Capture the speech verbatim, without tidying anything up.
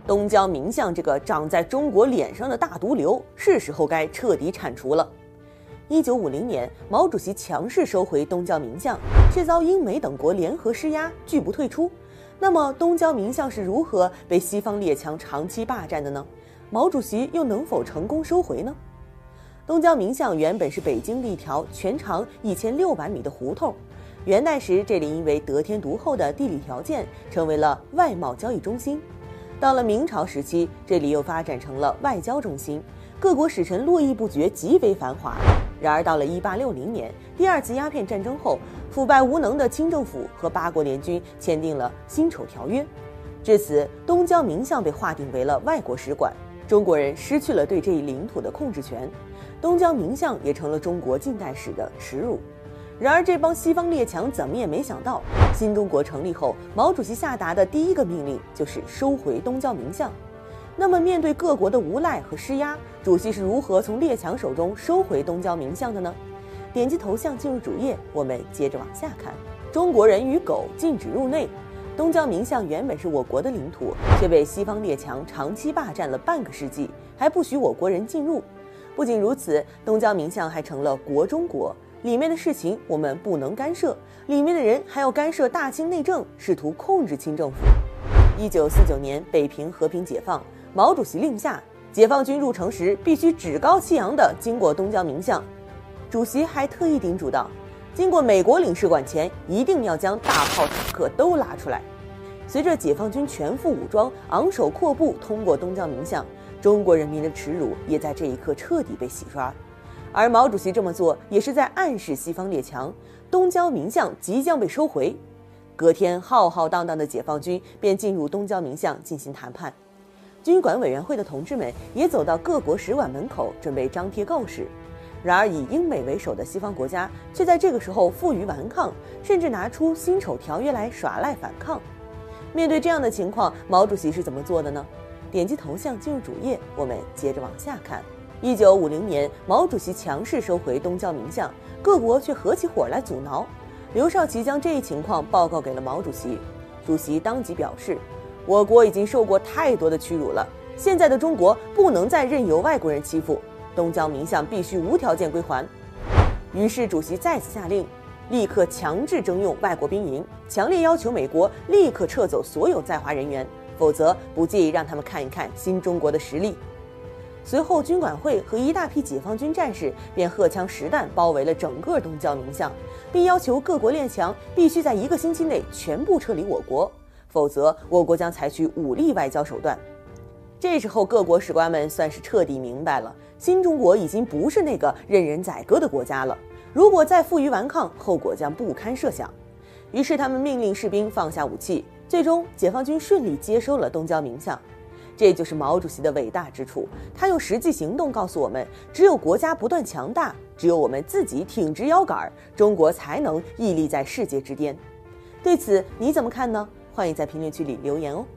东交民巷这个长在中国脸上的大毒瘤，是时候该彻底铲除了。一九五零年，毛主席强势收回东交民巷，却遭英美等国联合施压，拒不退出。那么，东交民巷是如何被西方列强长期霸占的呢？毛主席又能否成功收回呢？东交民巷原本是北京的一条全长一千六百米的胡同。元代时，这里因为得天独厚的地理条件，成为了外贸交易中心。到了明朝时期，这里又发展成了外交中心，各国使臣络绎不绝，极为繁华。然而到了一八六零年，第二次鸦片战争后，腐败无能的清政府和八国联军签订了辛丑条约，至此东交民巷被划定为了外国使馆，中国人失去了对这一领土的控制权，东交民巷也成了中国近代史的耻辱。然而这帮西方列强怎么也没想到，新中国成立后，毛主席下达的第一个命令就是收回东交民巷。那么面对各国的无赖和施压，主席是如何从列强手中收回东交民巷的呢？点击头像进入主页，我们接着往下看。中国人与狗禁止入内。东交民巷原本是我国的领土，却被西方列强长期霸占了半个世纪，还不许我国人进入。不仅如此，东交民巷还成了国中国，里面的事情我们不能干涉，里面的人还要干涉大清内政，试图控制清政府。一九四九年，北平和平解放，毛主席令下，解放军入城时必须趾高气扬地经过东交民巷。主席还特意叮嘱道，经过美国领事馆前，一定要将大炮、坦克都拉出来。随着解放军全副武装、昂首阔步通过东交民巷，中国人民的耻辱也在这一刻彻底被洗刷。而毛主席这么做，也是在暗示西方列强，东交民巷即将被收回。隔天，浩浩荡荡的解放军便进入东交民巷进行谈判。军管委员会的同志们也走到各国使馆门口，准备张贴告示。然而，以英美为首的西方国家却在这个时候负隅顽抗，甚至拿出辛丑条约来耍赖反抗。面对这样的情况，毛主席是怎么做的呢？点击头像进入主页，我们接着往下看。一九五零年，毛主席强势收回东交民巷，各国却合起伙来阻挠。刘少奇将这一情况报告给了毛主席，主席当即表示，我国已经受过太多的屈辱了，现在的中国不能再任由外国人欺负，东交民巷必须无条件归还。于是主席再次下令，立刻强制征用外国兵营，强烈要求美国立刻撤走所有在华人员，否则不介意让他们看一看新中国的实力。随后，军管会和一大批解放军战士便荷枪实弹包围了整个东交民巷，并要求各国列强必须在一个星期内全部撤离我国，否则我国将采取武力外交手段。这时候，各国史官们算是彻底明白了，新中国已经不是那个任人宰割的国家了，如果再负隅顽抗，后果将不堪设想。于是他们命令士兵放下武器，最终解放军顺利接收了东交民巷。这就是毛主席的伟大之处，他用实际行动告诉我们，只有国家不断强大，只有我们自己挺直腰杆，中国才能屹立在世界之巅。对此你怎么看呢？欢迎在评论区里留言哦。